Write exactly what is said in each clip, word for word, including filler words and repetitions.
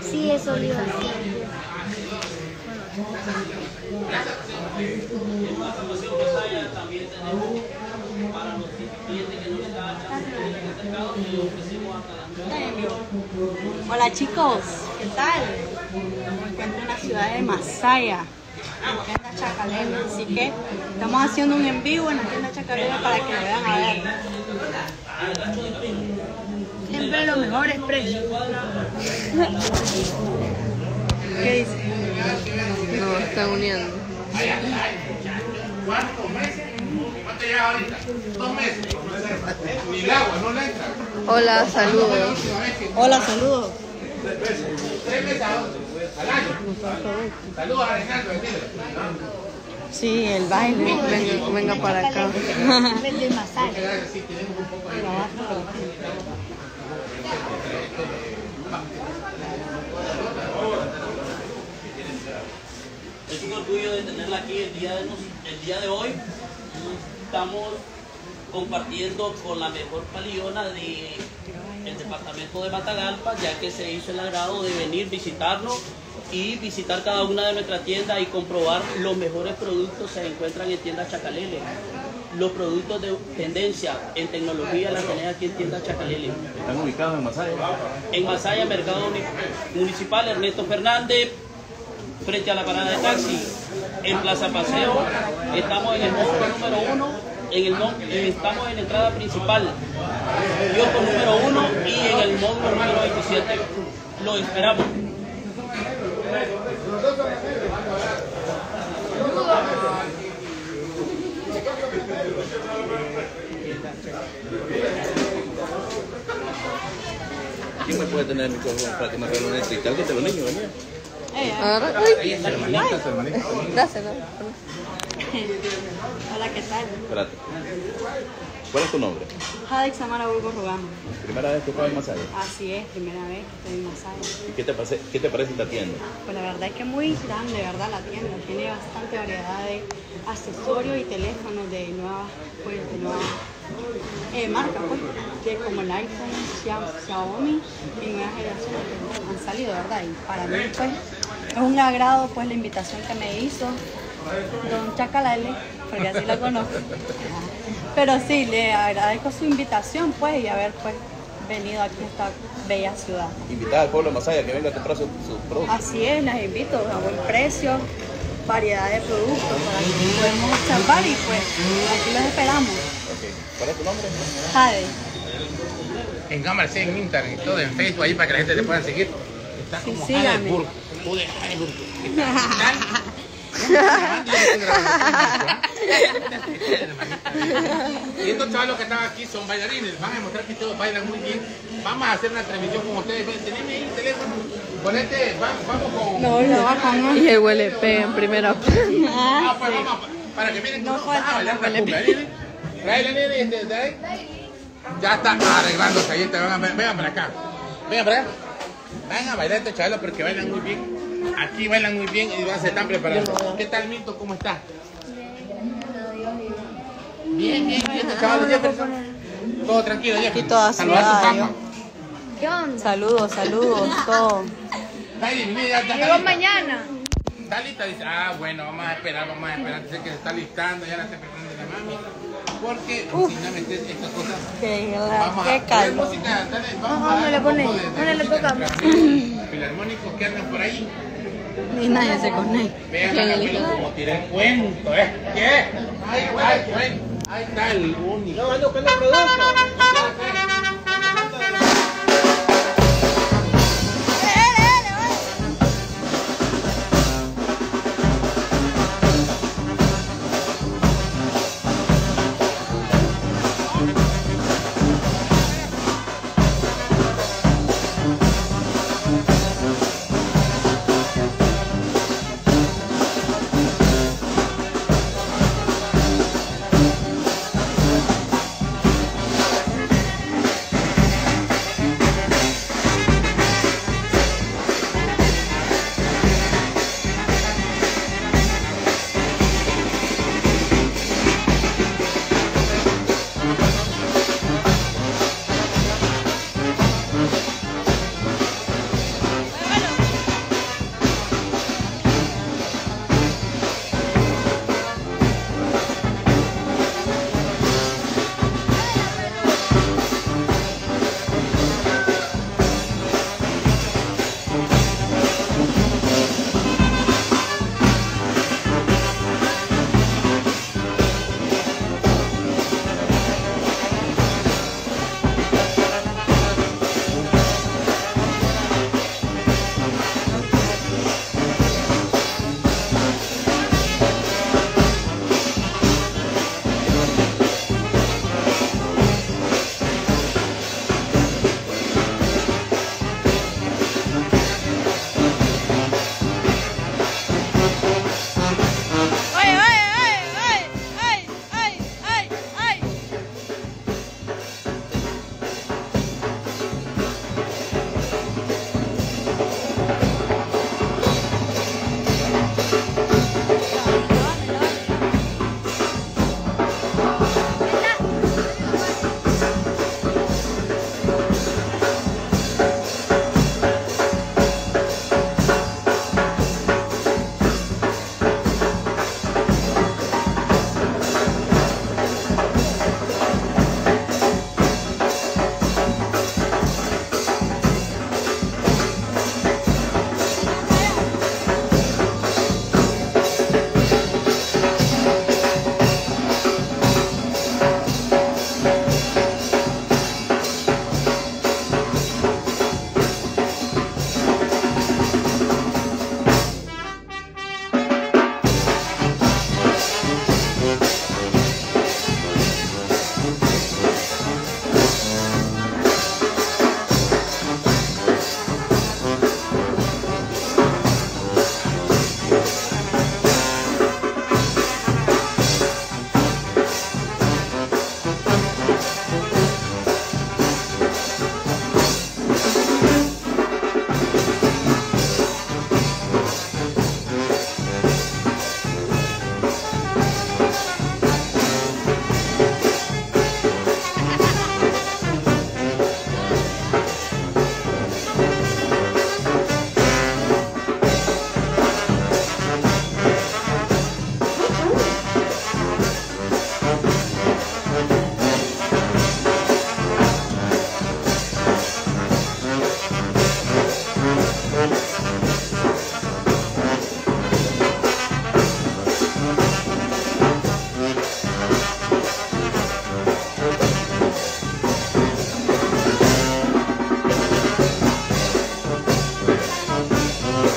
Sí, eso iba. También tenemos para los clientes que no les da certificado, le ofrecemos hasta. Hola chicos, ¿qué tal? Me encuentro en la ciudad de Masaya, en la tienda Chacalele, así que estamos haciendo un en vivo en la tienda Chacalele para que lo vean a ver. Siempre los mejores precios. ¿Qué dice? No, están uniendo. ¿Cuántos meses? ¿Cuánto lleva ahorita? Dos meses. Ni el agua, no le entra. Hola, saludos. Hola, saludos. Tres meses al año. Saludos a Reinaldo, entiendo. Sí, el baile. Venga, venga para acá. Vende masaje. Sí, tenemos un poco de... Es un orgullo de tenerla aquí el día de, el día de hoy. Estamos compartiendo con la mejor paliona del departamento de Matagalpa, ya que se hizo el agrado de venir, visitarnos y visitar cada una de nuestras tiendas y comprobar los mejores productos que se encuentran en tiendas Chacalele. Los productos de tendencia en tecnología las tenés aquí en tiendas Chacalele. ¿Están ubicados en Masaya? En Masaya, Mercado Municipal Ernesto Fernández, frente a la parada de taxi. En Plaza Paseo estamos en el módulo número uno, en el no, eh, estamos en la entrada principal, kiosco número uno y en el módulo número veintisiete. Lo esperamos. ¿Quién me puede tener el micrófono para que me regale un cristal que te los niños venía? Agarra. Ahí está su hermanita, su hermanita. Dáselo. Hola, ¿qué tal? Espérate. ¿Cuál es tu nombre? Jade Samara Burgos Rogamo. ¿Primera vez que estás en Masaya? Así es, primera vez que estoy en Masaya. ¿Y qué te, parece, qué te parece esta tienda? Pues la verdad es que es muy grande, ¿verdad? La tienda tiene bastante variedad de accesorios y teléfonos de nuevas, pues, de nuevas eh, marcas, pues, de como el iPhone, Xiaomi y nuevas generaciones que han salido, ¿verdad? Y para mí, pues, es un agrado, pues, la invitación que me hizo don Chacalele, porque así lo conozco. Pero sí, le agradezco su invitación, pues, y haber, pues, venido aquí a esta bella ciudad. Invitada al pueblo de Masaya que venga a comprar sus su productos. Así es, las invito a buen precio, variedad de productos para que podamos observar y pues aquí los esperamos. Okay. ¿Cuál es tu nombre? Jade. En cámara, sí, en Instagram y todo, en Facebook, ahí para que la gente te pueda seguir. Está Sí, como sígame. Jade Burgos. Tú de Jade Burgos. Y estos chavalos que están aquí son bailarines, van a demostrar que todos bailan muy bien. Vamos a hacer una transmisión con ustedes. Tenemos ahí el teléfono. Ponete, vamos, vamos con. No, no bajan. Y el huele P en primera. Ah, pues vamos, para que miren No cómo van a falta, bailar no la le cumbia. Nene. Trae la nene este, de ahí. Ya está arreglándose ahí. Vengan, vengan para acá. Vengan para acá. Vengan a bailar estos chavalos porque bailan muy bien. Aquí bailan muy bien y van a se están preparando. ¿Qué tal, Minto? ¿Cómo estás? Bien, bien, bien. Estos chavales, Jefferson. Todo tranquilo, Jefferson. Aquí toda Saludar a tu ciudad, papá. ¿Qué onda? Saludos, saludos, todo. Dale, mi niña, ya está Llegó lista. mañana. ¿Está lista? Dice, ah, bueno, vamos a esperar, vamos a esperar. Dice que se está listando, ya la está preparando la mami. Porque, si no metes estas cosas, Que vamos la, a qué calma. música, dale, vamos Ajá, a ¿dónde dar le un pone? poco de- de ¿Dónde le música toca? de caramelo, filarmónicos que andan por ahí. Ni nadie se conecta. Vean a Camilo como tira el cuento, ¿eh? ¿Qué? Ahí, ahí, ahí, ahí está el único. No, ando con el producto.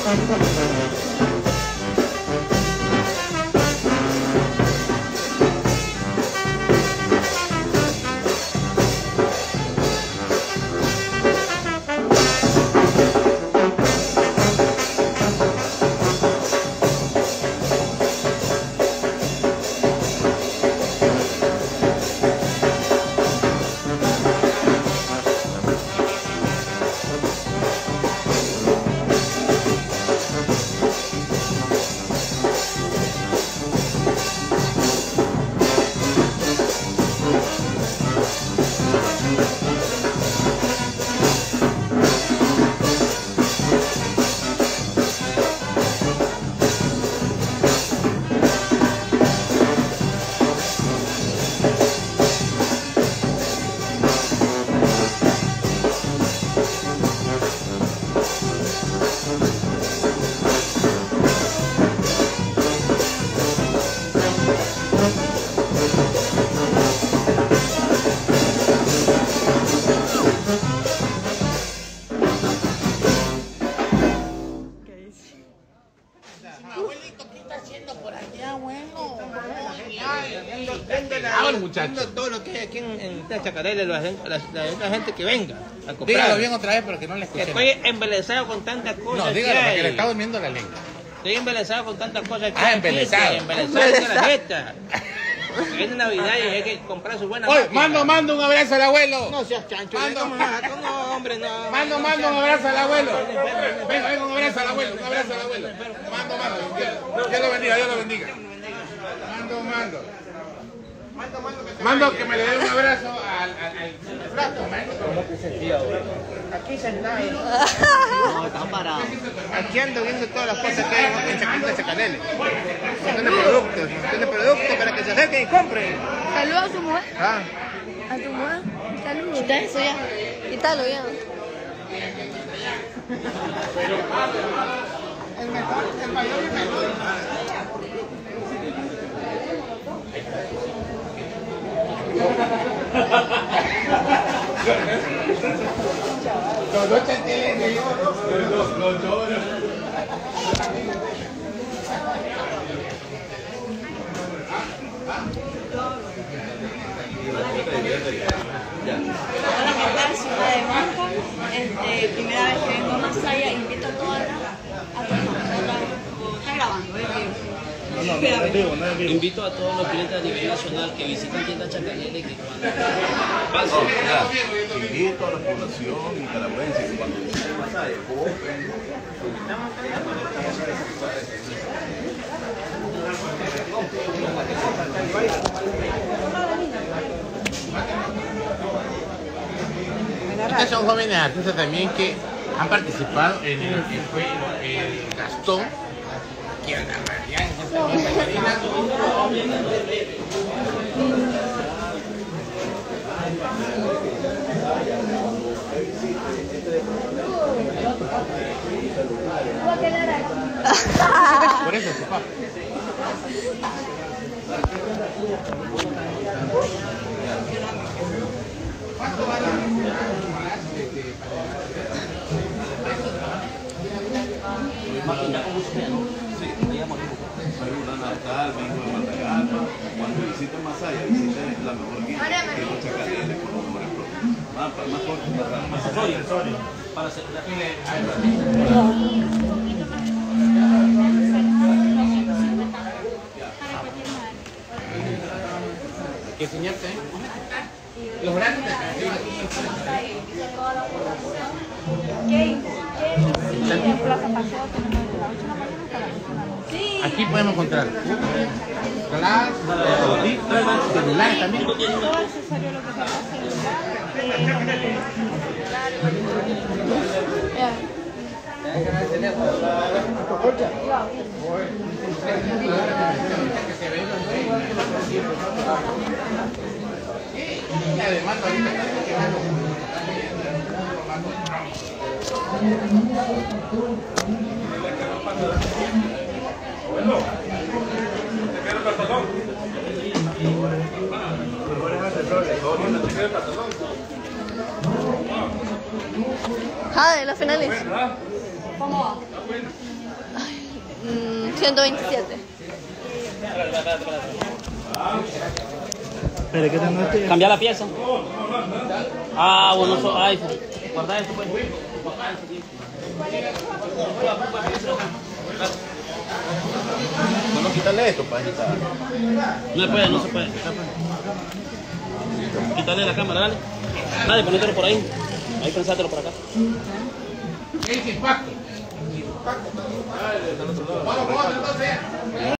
Muchachos. Todo lo que hay aquí en, en Chacarela, la, la, la, la gente que venga a comprar. Dígalo bien otra vez porque no le escuché. Estoy embelesado con tantas cosas. No, dígalo que porque hay. le está durmiendo la lengua. Estoy embelesado con tantas cosas. Que Ah, hay embelesado. aquí, Embelesado con la jeta. Es Navidad y hay que comprar su buena Oye, máquina. mando, mando un abrazo al abuelo. No seas chancho. Mando. ¿Cómo no? No, hombre, no. Mando, no mando seas- un abrazo al abuelo. Venga, venga, un abrazo al abuelo, un abrazo al abuelo. Mando, mando. Dios Dios lo bendiga, Dios lo bendiga. Mando, mando. Mando que me le dé un abrazo al, al, al flaco, Aquí sentado. No, están parados. Aquí ando viendo todas las cosas que hay en Chaquita Chacarela. Un montón de productos, un montón de productos para que se acerquen y compren. Saluda a su mujer. Ah. A tu mujer. Saludos. ¿Está eso ya? Quítalo ya. El mejor, el mayor y el menor. Los dos chanteles, los los lloros. Hola, ¿qué tal? Ciudad de Marca. Este, primera vez que vengo a Masaya, invito a todas las a todas. Está grabando, ¿eh? Invito a todos los clientes a nivel nacional que visiten tienda Chacarela y que cuando pasen. Invito a la población nicaragüense que cuando visiten Masaya, compren. Estos son jóvenes artistas también que han participado en el que fue el Gastón, que en la realidad es también bailarina. Por eso, su papá. Natal, vengo de Matagalpa. Cuando visiten Masaya, visiten la mejor guía que es Chacarela con los mejores productos. Más, más corto, más rápido. Para hacer Que enseñarte, ¿eh? Los grandes de En Plaza Paseo tenemos de la ocho de la mañana hasta las ocho de la noche. Sí. aquí podemos encontrar glass, audífonos, celulares también. Todo accesorio, lo que sea celular, Y además ahorita están quemando. Jade, las finales. ¿Cómo va? Mm, ciento veintisiete. Pero que tengo este. Cambia la pieza. Ah, bueno, eso, ay, guarda esto, pues. Solo quitarle esto, pajita. No se puede, no se puede. Quítale la cámara, dale. Dale, ponételo por ahí. Ahí pensátelo por acá. ¿Qué es impacto? Vamos, vamos, entonces.